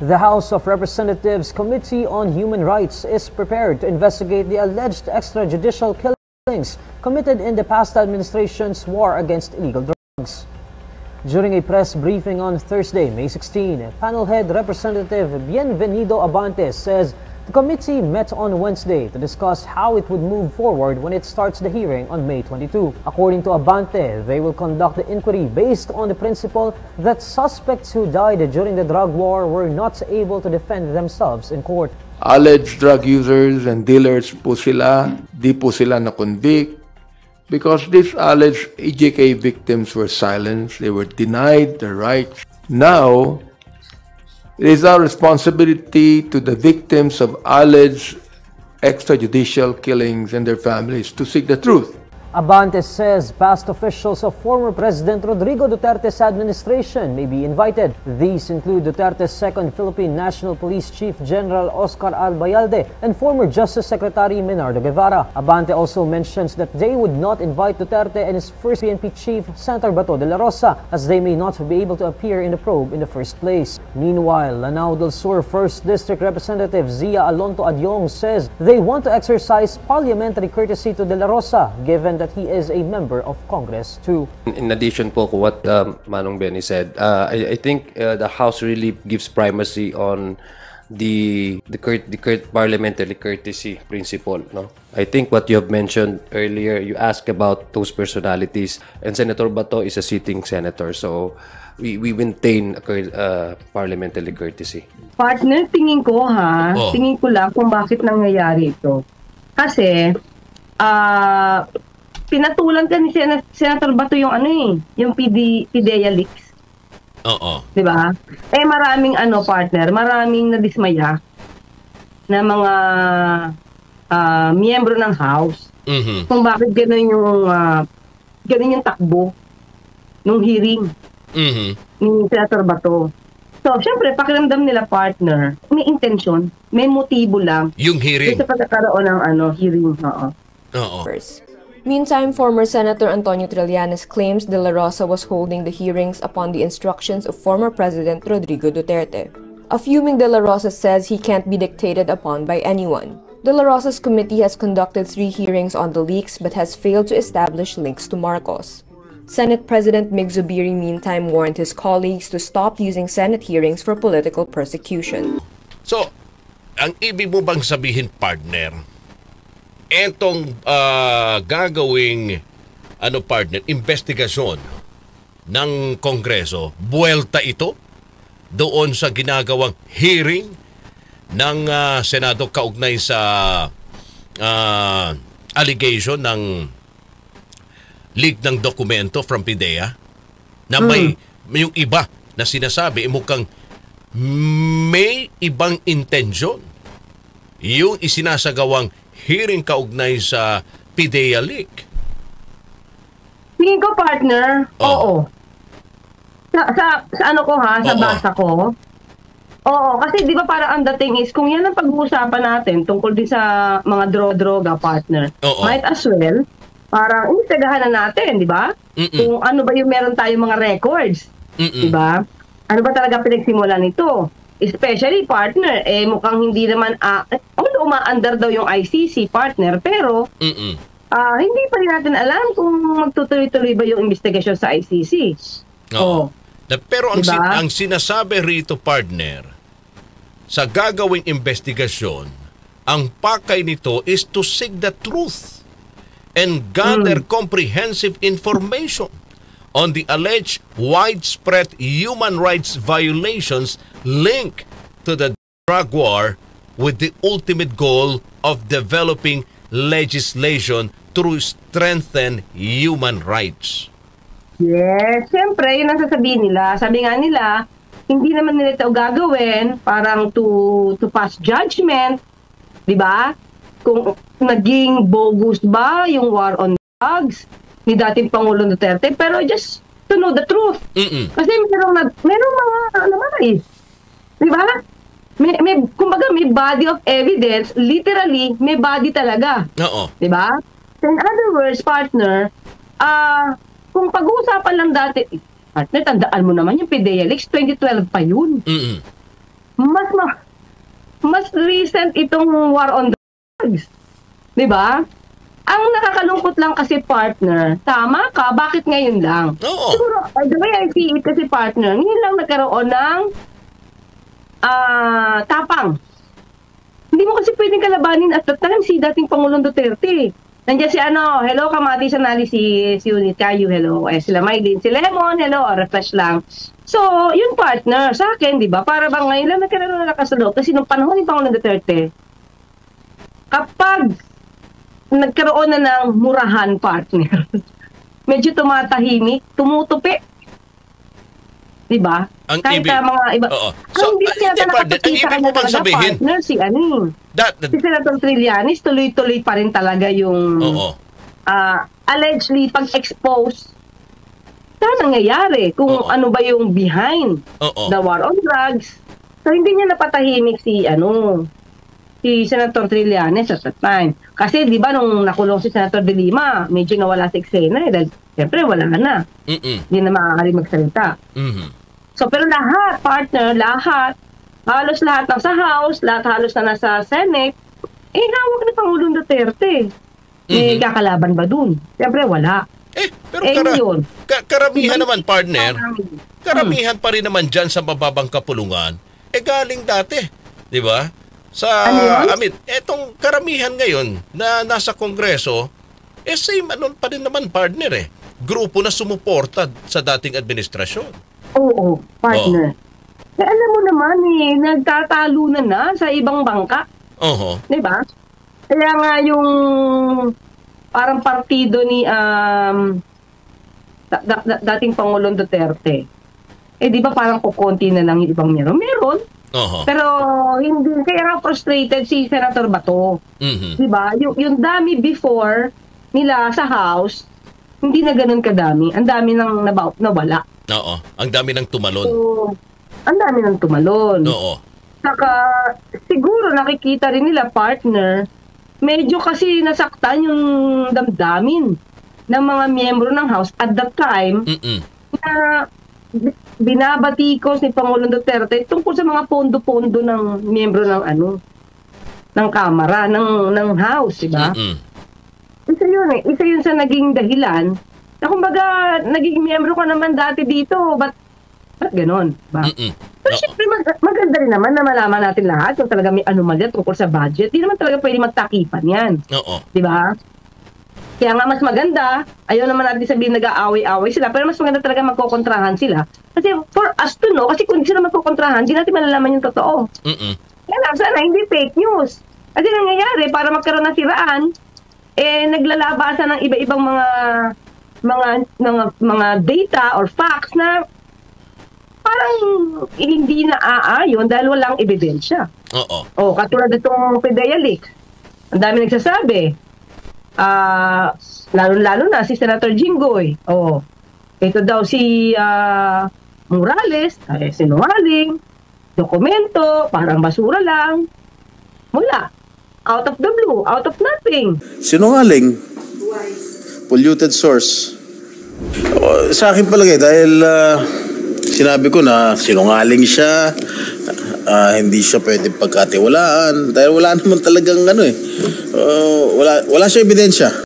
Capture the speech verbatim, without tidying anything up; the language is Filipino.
The House of Representatives Committee on Human Rights is prepared to investigate the alleged extrajudicial killings committed in the past administration's war against illegal drugs. During a press briefing on Thursday, May sixteenth, panel head Representative Bienvenido Abante says the committee met on Wednesday to discuss how it would move forward when it starts the hearing on May twenty-second. According to Abante, they will conduct the inquiry based on the principle that suspects who died during the drug war were not able to defend themselves in court. Alleged drug users and dealers po sila, di po sila na-convict because these alleged E J K victims were silenced, they were denied their rights. Now, it is our responsibility to the victims of alleged extrajudicial killings and their families to seek the truth. Abante says past officials of former President Rodrigo Duterte's administration may be invited. These include Duterte's second Philippine National Police Chief General Oscar Albayalde and former Justice Secretary Menardo Guevara. Abante also mentions that they would not invite Duterte and his first P N P chief, Senator Bato de la Rosa, as they may not be able to appear in the probe in the first place. Meanwhile, Lanao del Sur first District Representative Zia Alonto Adyong says they want to exercise parliamentary courtesy to de la Rosa, given that he is a member of Congress too. In addition po to what um, Manong Benny said, uh, I, I think uh, the House really gives primacy on the the, curt, the curt, parliamentary courtesy principle. No, I think what you have mentioned earlier, you asked about those personalities, and Senator Bato is a sitting senator, so we we maintain a uh, parliamentary courtesy. Partner, tingin ko ha, oh. tingin ko lang kung bakit nangyayari ito. Kasi ah uh, pinatulan ka ni Sen Senator Bato yung ano eh, yung P D PIDEA leaks. Oo. Di ba? Eh maraming ano partner, maraming nadismaya na mga uh, miyembro ng House. Mm-hmm. Kung bakit gano'n yung uh, gano'n yung takbo nung hearing mm-hmm. ni Senator Bato. So, syempre, pakiramdam nila partner, may intention, may motibo lang. Yung hearing. Sa pagkakaroon ng ano, hearing. Oo. Oo. Meantime, former Senator Antonio Trillanes claims De La Rosa was holding the hearings upon the instructions of former President Rodrigo Duterte. A fuming De La Rosa says he can't be dictated upon by anyone. De La Rosa's committee has conducted three hearings on the leaks but has failed to establish links to Marcos. Senate President Mig Zubiri meantime warned his colleagues to stop using Senate hearings for political persecution. So, ang ibig mo bang sabihin, partner, etong uh, gagawing ano partner, investigasyon ng Kongreso, buwelta ito doon sa ginagawang hearing ng uh, Senado kaugnay sa uh, allegation ng leak ng dokumento from PIDEA na may, mm. may yung iba na sinasabi, eh, mukhang may ibang intensyon yung isinasagawang hearing kaugnay sa PIDEA leak. Tingin ko partner, oh. oo. Sa, sa, sa ano ko ha, sa Oo. basa ko. Oo, kasi di ba parang ang dating is, kung yan ang pag-uusapan natin tungkol din sa mga dro-droga partner, Oo. might as well, parang inisagahan na natin, di ba? Kung ano ba yung meron tayong mga records, di ba? Ano ba talaga pinagsimulan nito? Especially partner, eh mukhang hindi naman, uh, although uma-under daw yung I C C partner, pero uh, hindi pa rin natin alam kung magtutuloy-tuloy ba yung investigation sa I C C. Oo. Oh. Na, pero ang, diba? sin ang sinasabi rito, partner, sa gagawing investigasyon, ang pakay nito is to seek the truth and gather mm. comprehensive information on the alleged widespread human rights violations linked to the drug war with the ultimate goal of developing legislation to strengthen human rights. Yes, siyempre, yun ang sasabihin nila. Sabi nga nila, hindi naman nila ito gagawin parang to, to pass judgment, di ba? Kung naging bogus ba yung war on drugs ni dating Pangulong Duterte, pero just to know the truth. Mm-mm. Kasi merong, merong mga, ano man eh, di ba? May, may, kumbaga, may body of evidence, literally, may body talaga. Oo. Di ba? In other words, partner, ah, uh, kung pag-uusapan lang dati, partner, tandaan mo naman yung PIDEA leaks, twenty twelve pa yun. Mm-mm. mas ma mas recent itong war on drugs. 'Di ba? Ang nakakalungkot lang kasi, partner, tama ka, bakit ngayon lang? Oo. Siguro, uh, the way I see it kasi, partner, ngayon lang nagkaroon ng uh, tapang. Hindi mo kasi pwedeng kalabanin at that time si dating Pangulong Duterte. Nandiyan si ano, hello, Kamatis Analysis Unit, kayo, hello. Eh, sila Maylin, si Lemon, hello, refresh lang. So, yun, partner, sa akin, di ba, para bang ngayon lang nagkaroon ng lakas na loob. Kasi nung panahon ni Pangulong Duterte, kapag nagkaroon na ng murahan, partner, medyo tumatahimik, tumutupi. Diba? Ang Kahit ibig- na mga iba. Oo. So, So, hindi uh, siya eh, partner, ang nakapagkita ibig ka mo na bang talaga, sabihin- partner, si ano, That, si Senator Trillanes, tuloy-tuloy pa rin talaga yung oo. uh, allegedly pag-expose sa nangyayari, kung Oo. ano ba yung behind Oo. the war on drugs. So, hindi niya napatahimik si, ano, si Senator Trillanes at that time. Kasi, di ba, nung nakulong si Senator De Lima, medyo nawala sa eksena eh, dahil, siyempre, wala na. Mm-mm. Hindi na maaari magsalita. Mhm. So, pero lahat, partner, lahat, halos lahat ng sa House, lahat halos na nasa Senate, eh, hawak ni Pangulong Duterte. Eh, Mhm. kakalaban ba dun? Siyempre, wala. Eh, pero Eh, kara- yun. ka- karamihan Diba? naman, partner, Hmm. karamihan pa rin naman dyan sa mababang kapulungan, eh galing dati, di ba? Sa, Ano yun? I mean, etong karamihan ngayon na nasa Kongreso, eh same ano pa rin naman, partner eh. Grupo na sumuporta sa dating administrasyon. Oo, partner. Eh, alam mo naman eh, nagtatalo na na sa ibang bangka. Oho. Di ba? Kaya nga yung parang partido ni um, da- da- da- dating Pangulong Duterte, eh di ba parang kukunti na lang yung ibang meron? Meron. Oho. Pero hindi, kaya nga frustrated si Senator Bato. Mhm. Di ba? Yung, yung dami before nila sa House, hindi na ganun kadami. Ang dami nang nabaw, nawala. Oo. Ang dami ng tumalon. So, ang dami nang tumalon. Oo. Saka, siguro nakikita rin nila, partner, medyo kasi nasaktan yung damdamin ng mga miyembro ng House at that time Mm-mm. na binabatikos ni Pangulong Duterte tungkol sa mga pondo-pondo ng miyembro ng ano, ng Kamara, ng, ng House, diba? Mm-mm. Isa yun eh. Isa yun sa naging dahilan na kumbaga, naging miyembro ka naman dati dito, ba't, ba't ganon? Diba? Mm-mm. Pero Oo. syempre, mag- maganda rin naman na malaman natin lahat kung talaga may anomalya tungkol sa budget. Di naman talaga pwede magtakipan yan. Oo. Di ba? Kaya nga mas maganda, ayaw naman natin sabihin nag-aaway-away sila, pero mas maganda talaga magkokontrahan sila. Kasi for us to know, kasi kung hindi sila magkokontrahan, di natin malalaman yung totoo. Mm-mm. Kaya lang, sana hindi fake news. Kasi nangyayari, para magkaroon ng siraan, eh, naglalabasan ng iba-ibang mga mga mga mga data or facts na parang hindi na aayon dahil walang ebidensya. Oo. Oh, katulad itong Pidea Leaks. Ang dami nagsasabi. Ah, lalo-lalo na si Senator Jinggoy. Oh. Ito daw si ah, Morales, ay sinungaling, dokumento, parang basura lang. Wala. Out of the blue, out of nothing. Sinungaling. Polluted source. O, sa akin palagay dahil ah, sinabi ko na sinungaling siya, ah, hindi siya pwede pagkatiwalaan dahil wala naman talagang ano eh. Uh, wala wala siya ebidensya.